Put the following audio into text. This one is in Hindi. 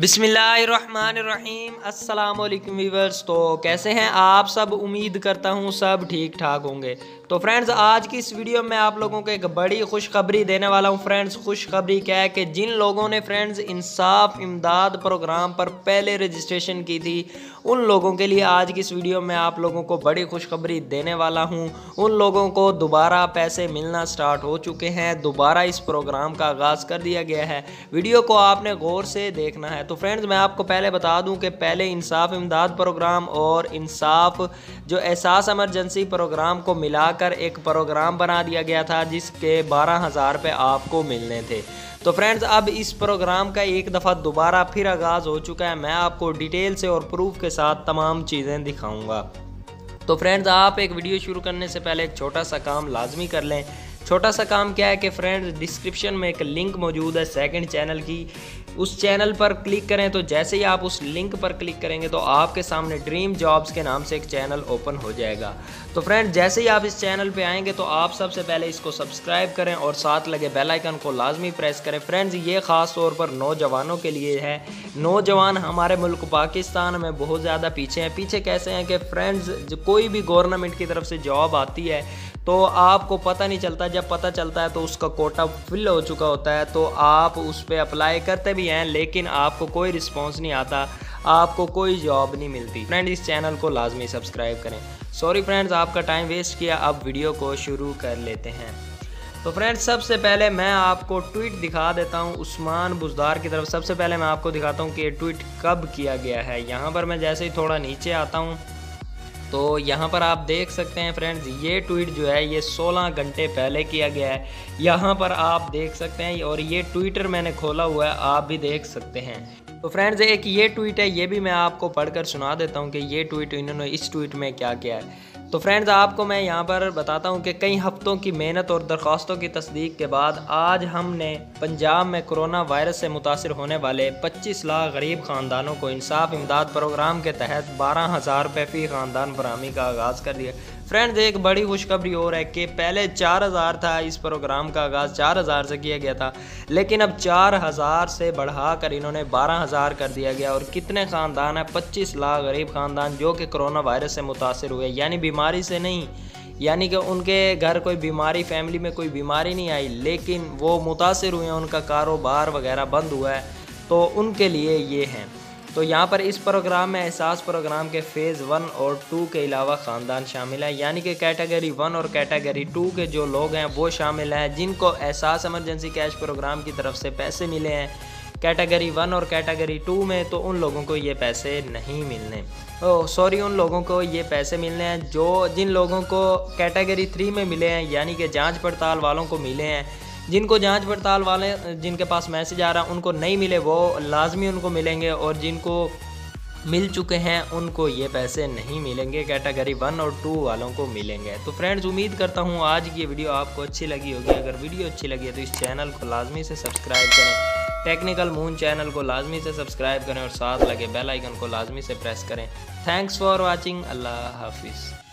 बिस्मिल्लाहिर्रहमानिर्रहीम अस्सलाम वालेकुम व्यूअर्स। तो कैसे हैं आप सब? उम्मीद करता हूं सब ठीक ठाक होंगे। तो फ्रेंड्स, आज की इस वीडियो में आप लोगों को एक बड़ी खुशखबरी देने वाला हूं। फ्रेंड्स, खुशखबरी क्या है कि जिन लोगों ने फ्रेंड्स इंसाफ इमदाद प्रोग्राम पर पहले रजिस्ट्रेशन की थी, उन लोगों के लिए आज की इस वीडियो में आप लोगों को बड़ी खुशखबरी देने वाला हूं। उन लोगों को दोबारा पैसे मिलना स्टार्ट हो चुके हैं, दोबारा इस प्रोग्राम का आगाज़ कर दिया गया है। वीडियो को आपने गौर से देखना है। तो फ्रेंड्स, मैं आपको पहले बता दूं कि पहले इंसाफ इमदाद प्रोग्राम और इंसाफ जो एहसास इमरजेंसी प्रोग्राम को मिलाकर एक प्रोग्राम बना दिया गया था, जिसके 12,000 रुपये आपको मिलने थे। तो फ्रेंड्स, अब इस प्रोग्राम का एक दफ़ा दोबारा फिर आगाज़ हो चुका है। मैं आपको डिटेल से और प्रूफ के साथ तमाम चीज़ें दिखाऊंगा। तो फ्रेंड्स, आप एक वीडियो शुरू करने से पहले एक छोटा सा काम लाजमी कर लें। छोटा सा काम क्या है कि फ्रेंड्स, डिस्क्रिप्शन में एक लिंक मौजूद है सेकंड चैनल की, उस चैनल पर क्लिक करें। तो जैसे ही आप उस लिंक पर क्लिक करेंगे तो आपके सामने ड्रीम जॉब्स के नाम से एक चैनल ओपन हो जाएगा। तो फ्रेंड्स, जैसे ही आप इस चैनल पे आएंगे तो आप सबसे पहले इसको सब्सक्राइब करें और साथ लगे बेल आइकन को लाजमी प्रेस करें। फ्रेंड्स, ये ख़ास तौर पर नौजवानों के लिए है। नौजवान हमारे मुल्क पाकिस्तान में बहुत ज़्यादा पीछे हैं। पीछे कैसे हैं कि फ्रेंड्स, कोई भी गवर्नमेंट की तरफ से जॉब आती है तो आपको पता नहीं चलता, जब पता चलता है तो उसका कोटा फिल हो चुका होता है। तो आप उस पर अप्लाई करते भी हैं, लेकिन आपको कोई रिस्पॉन्स नहीं आता, आपको कोई जॉब नहीं मिलती। फ्रेंड, इस चैनल को लाजमी सब्सक्राइब करें। सॉरी फ्रेंड्स, आपका टाइम वेस्ट किया। अब वीडियो को शुरू कर लेते हैं। तो फ्रेंड्स, सबसे पहले मैं आपको ट्वीट दिखा देता हूं उस्मान बुज़दार की तरफ। सबसे पहले मैं आपको दिखाता हूं कि ये ट्वीट कब किया गया है। यहाँ पर मैं जैसे ही थोड़ा नीचे आता हूँ तो यहाँ पर आप देख सकते हैं फ्रेंड्स, ये ट्वीट जो है ये 16 घंटे पहले किया गया है। यहाँ पर आप देख सकते हैं, और ये ट्विटर मैंने खोला हुआ है, आप भी देख सकते हैं। तो फ्रेंड्स, एक ये ट्वीट है, ये भी मैं आपको पढ़कर सुना देता हूँ कि ये ट्वीट इन्होंने इस ट्वीट में क्या किया है। तो फ्रेंड्स, आपको मैं यहाँ पर बताता हूँ कि कई हफ्तों की मेहनत और दरख्वास्तों की तस्दीक के बाद आज हमने पंजाब में कोरोना वायरस से मुतासिर होने वाले 25 लाख गरीब ख़ानदानों को इंसाफ इमदाद प्रोग्राम के तहत 12,000 रुपये फ़ी ख़ानदान फरहमी का आगाज़ कर दिया। फ्रेंड्स, एक बड़ी खुशखबरी और है कि पहले 4,000 था, इस प्रोग्राम का आगाज़ 4,000 से किया गया था, लेकिन अब 4,000 से बढ़ाकर इन्होंने 12,000 कर दिया गया। और कितने ख़ानदान हैं? 25 लाख गरीब ख़ानदान जो कि कोरोना वायरस से मुतासिर हुए, यानी बीमारी से नहीं, यानी कि उनके घर कोई बीमारी, फैमिली में कोई बीमारी नहीं आई, लेकिन वो मुतासिर हुए, उनका कारोबार वगैरह बंद हुआ है, तो उनके लिए ये हैं। तो यहाँ पर इस प्रोग्राम में एहसास प्रोग्राम के फ़ेज़ 1 और 2 के अलावा ख़ानदान शामिल है, यानी कि कैटेगरी 1 और कैटेगरी 2 के जो लोग हैं वो शामिल हैं, जिनको एहसास इमरजेंसी कैश प्रोग्राम की तरफ से पैसे मिले हैं। कैटेगरी 1 और कैटेगरी 2 में तो उन लोगों को ये पैसे नहीं मिलने, सॉरी, उन लोगों को ये पैसे मिलने हैं जिन लोगों को कैटेगरी 3 में मिले हैं, यानी कि जाँच पड़ताल वालों को मिले हैं। जिनको जांच पड़ताल वाले, जिनके पास मैसेज आ रहा है, उनको नहीं मिले, वो लाजमी उनको मिलेंगे, और जिनको मिल चुके हैं उनको ये पैसे नहीं मिलेंगे। कैटेगरी 1 और 2 वालों को मिलेंगे। तो फ्रेंड्स, उम्मीद करता हूँ आज की वीडियो आपको अच्छी लगी होगी। अगर वीडियो अच्छी लगी है तो इस चैनल को लाजमी से सब्सक्राइब करें। टेक्निकल मून चैनल को लाजमी से सब्सक्राइब करें और साथ लगे बेल आइकन को लाजमी से प्रेस करें। Thanks for watching. अल्लाह हाफिज़।